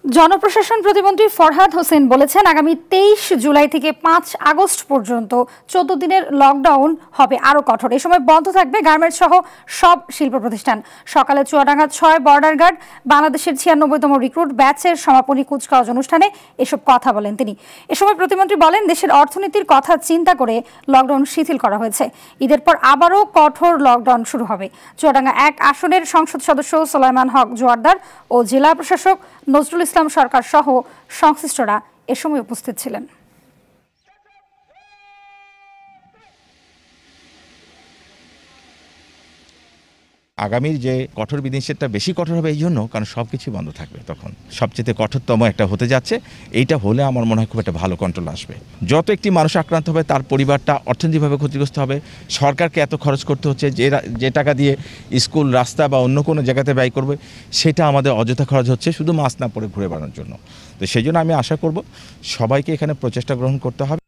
জনপ্রশাসন প্রতিমন্ত্রী ফরহাদ হোসেন বলেছেন আগামী 23 জুলাই থেকে 5 আগস্ট পর্যন্ত 14 দিনের লকডাউন হবে আরো কঠোর। এই সময় বন্ধ থাকবে গার্মেন্টস সহ সব শিল্প প্রতিষ্ঠান। সকালে চুয়াডাঙ্গা 6 বর্ডার গার্ড বাংলাদেশের 96তম রিক্রুট ব্যাচের সমাপনী কুচকাওয়াজ অনুষ্ঠানে এসব কথা বলেন তিনি। এ সময় প্রতিমন্ত্রী বলেন দেশের অর্থনীতির কথা চিন্তা করে লকডাউন শিথিল করা হয়েছে। ঈদের পর আবারও কঠোর লকডাউন শুরু হবে। চুয়াডাঙ্গা 1 আসনের সংসদ সদস্য সোলাইমান হক জোয়ারদার ও জেলা প্রশাসক নজরুল ইসলাম সরকার সহ সংশ্লিষ্টরা এ সময় উপস্থিত ছিলেন। আগামীর যে কঠোর বিধিনিষেধটা বেশি কঠোর হবে এই জন্য কারণ সবকিছু বন্ধ থাকবে, তখন সবচেয়ে কঠোরতম একটা হতে যাচ্ছে। এইটা হলে আমার মনে হয় খুব একটা ভালো কন্ট্রোল আসবে। যত একটি মানুষ আক্রান্ত হবে তার পরিবারটা অর্থনৈতিকভাবে ক্ষতিগ্রস্ত হবে। সরকারকে এত খরচ করতে হচ্ছে, যে টাকা দিয়ে স্কুল, রাস্তা বা অন্য কোনো জায়গাতে ব্যয় করবে সেটা আমাদের অযথা খরচ হচ্ছে শুধু মাস্ক না পরে ঘুরে বেড়ানোর জন্য। তো সেই জন্য আমি আশা করব সবাইকে এখানে প্রচেষ্টা গ্রহণ করতে হবে।